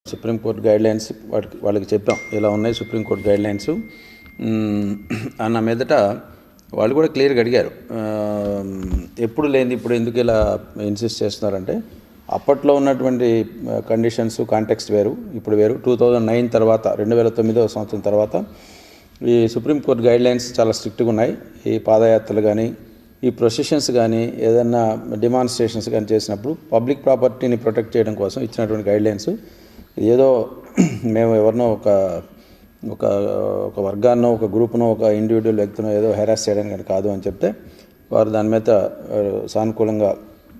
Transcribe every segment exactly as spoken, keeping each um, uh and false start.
Supreme court guidelines వాటికి వాళ్ళకి చెప్పాం, ఇలా ఉన్నాయి సుప్రీంకోర్టు గైడ్లైన్స్ అన్న మీదట వాళ్ళు కూడా క్లియర్గా అడిగారు, ఎప్పుడు లేనిది ఇప్పుడు ఎందుకు ఇలా ఇన్సిస్ట్ చేస్తున్నారంటే అప్పట్లో ఉన్నటువంటి కండిషన్స్ కాంటెక్స్ట్ వేరు, ఇప్పుడు వేరు. టూ థౌజండ్ నైన్ తర్వాత రెండు వేల తొమ్మిదవ సంవత్సరం తర్వాత ఈ సుప్రీంకోర్టు గైడ్లైన్స్ చాలా స్ట్రిక్ట్గా ఉన్నాయి. ఈ పాదయాత్రలు కానీ ఈ ప్రొసెషన్స్ కానీ ఏదన్నా డిమాన్స్ట్రేషన్స్ కానీ చేసినప్పుడు పబ్లిక్ ప్రాపర్టీని ప్రొటెక్ట్ చేయడం కోసం ఇచ్చినటువంటి గైడ్లైన్స్. ఏదో మేము ఎవరినో ఒక ఒక ఒక వర్గాన్నో ఒక గ్రూప్నో ఒక ఇండివిజువల్ వ్యక్తినో ఏదో హెరాస్ చేయడానికి కానీ కాదు అని చెప్తే వారు దాని మీద సానుకూలంగా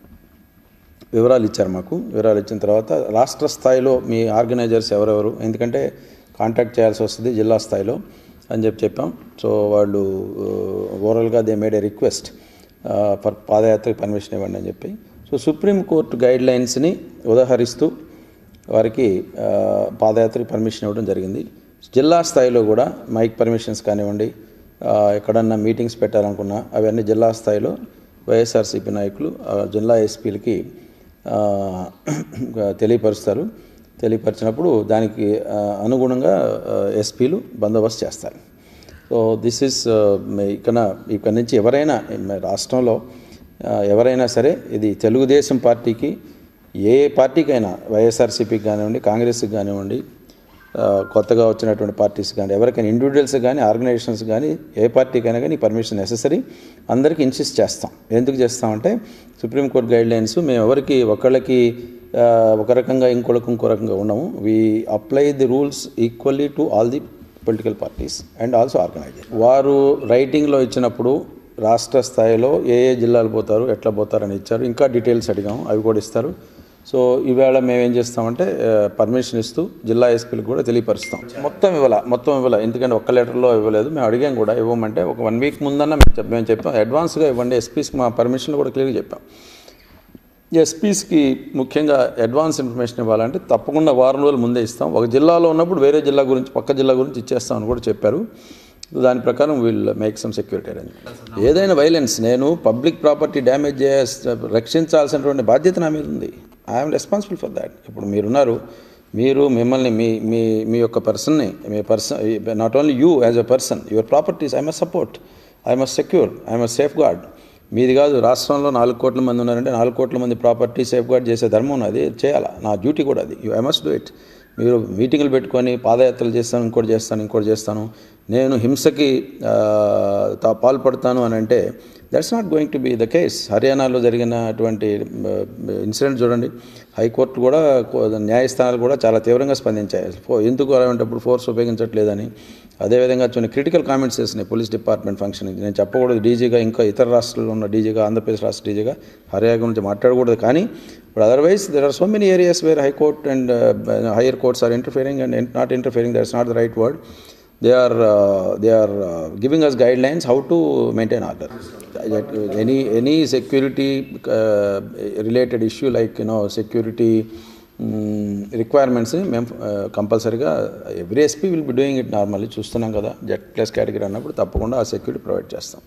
వివరాలు ఇచ్చారు. మాకు వివరాలు ఇచ్చిన తర్వాత రాష్ట్ర స్థాయిలో మీ ఆర్గనైజర్స్ ఎవరెవరు, ఎందుకంటే కాంటాక్ట్ చేయాల్సి వస్తుంది జిల్లా స్థాయిలో అని చెప్పి చెప్పాం. సో వాళ్ళు ఓవరాల్గా they made a request for పాదయాత్రకి పర్మిషన్ ఇవ్వండి అని చెప్పి. సో సుప్రీంకోర్టు గైడ్లైన్స్ని ఉదాహరిస్తూ వారికి పాదయాత్రకి పర్మిషన్ ఇవ్వడం జరిగింది. జిల్లా స్థాయిలో కూడా మైక్ పర్మిషన్స్ కానివ్వండి, ఎక్కడన్నా మీటింగ్స్ పెట్టాలనుకున్నా అవన్నీ జిల్లా స్థాయిలో వైఎస్ఆర్సీపీ నాయకులు జిల్లా ఎస్పీలకి తెలియపరుస్తారు. తెలియపరిచినప్పుడు దానికి అనుగుణంగా ఎస్పీలు బందోబస్తు చేస్తారు. సో దిస్ ఈస్ ఇక్కడ ఇక్కడ నుంచి ఎవరైనా రాష్ట్రంలో ఎవరైనా సరే, ఇది తెలుగుదేశం పార్టీకి ఏ పార్టీకైనా, వైఎస్ఆర్సీపీకి కానివ్వండి, కాంగ్రెస్కి కానివ్వండి, కొత్తగా వచ్చినటువంటి పార్టీస్ కానీ ఎవరికైనా ఇండివిజువల్స్ కానీ ఆర్గనైజేషన్స్ కానీ ఏ పార్టీకైనా కానీ పర్మిషన్ నెససరీ. అందరికీ ఇన్సిస్ట్ చేస్తాం. ఎందుకు చేస్తామంటే సుప్రీంకోర్టు గైడ్లైన్స్ మేము ఎవరికి ఒకళ్ళకి ఒక రకంగా ఇంకొకరికి ఇంకో రకంగా ఉండము. We apply the rules equally to all the political parties and also organization. వారు రైటింగ్లో ఇచ్చినప్పుడు రాష్ట్ర స్థాయిలో ఏ ఏ జిల్లాలు పోతారు, ఎట్లా పోతారని ఇచ్చారు. ఇంకా డీటెయిల్స్ అడిగాము, అవి కూడా ఇస్తారు. సో ఈవేళ మేమేం చేస్తామంటే పర్మిషన్ ఇస్తూ జిల్లా ఎస్పీలకు కూడా తెలియపరుస్తాం. మొత్తం ఇవ్వాల మొత్తం ఇవ్వాల ఎందుకంటే ఒక్క లెటర్లో ఇవ్వలేదు. మేము అడిగాం కూడా, ఇవ్వమంటే ఒక వన్ వీక్ ముందన్న మేము చెప్ప మేము చెప్పాం అడ్వాన్స్గా ఇవ్వండి. ఎస్పీస్కి మా పర్మిషన్ కూడా క్లియర్గా చెప్పాం. ఎస్పీస్కి ముఖ్యంగా అడ్వాన్స్ ఇన్ఫర్మేషన్ ఇవ్వాలంటే తప్పకుండా వారం రోజులు ముందే ఇస్తాం. ఒక జిల్లాలో ఉన్నప్పుడు వేరే జిల్లా గురించి పక్క జిల్లా గురించి ఇచ్చేస్తామని కూడా చెప్పారు. దాని ప్రకారం we'll make some security arrangement. ఏదైనా వైలెన్స్, నేను పబ్లిక్ ప్రాపర్టీ డ్యామేజ్ చే రక్షించాల్సినటువంటి బాధ్యత నా మీద ఉంది. I'm responsible for that. ఇప్పుడు మీరున్నారు, మీరు మిమ్మల్ని మీ మీ మీ యొక్క పర్సన్ని మీ person not only you as a person, your properties I must support, I must secure, I must safeguard. మీది కాదు, రాష్ట్రంలో నాలుగు కోట్ల మంది ఉన్నారంటే నాలుగు కోట్ల మంది ప్రాపర్టీ సేఫ్ గార్డ్ చేసే ధర్మం ఉన్నది, చేయాలా, నా డ్యూటీ కూడా అది. I must do it. మీరు మీటింగ్లు పెట్టుకొని పాదయాత్రలు చేస్తాను, ఇంకోటి చేస్తాను ఇంకోటి చేస్తాను, నేను హింసకి పాల్పడతాను అని అంటే that's not going to be the case. హర్యానాలో జరిగినటువంటి ఇన్సిడెంట్ చూడండి, హైకోర్టు కూడా న్యాయస్థానాలు కూడా చాలా తీవ్రంగా స్పందించాయి. ఎందుకు అలాంటప్పుడు ఫోర్స్ ఉపయోగించట్లేదని. అదేవిధంగా కొన్ని క్రిటికల్ కామెంట్స్ చేసినాయి పోలీస్ డిపార్ట్మెంట్ ఫంక్షన్. నేను చెప్పకూడదు డీజీగా, ఇంకా ఇతర రాష్ట్రాల్లో ఉన్న డీజీగా, ఆంధ్రప్రదేశ్ రాష్ట్ర డీజీగా హర్యానా గురించి మాట్లాడకూడదు. కానీ but otherwise there are so many areas where high court and higher courts are interfering and not interfering, that's not the right word. They are uh, they are uh, giving us guidelines how to maintain order. Any any security uh, related issue like you know security um, requirements, mem uh, compulsory ga every S P will be doing it normally. చూస్తున్నాం కదా, Z plus category అన్నప్పుడు తప్పకుండా ఆ security provide చేస్తాం.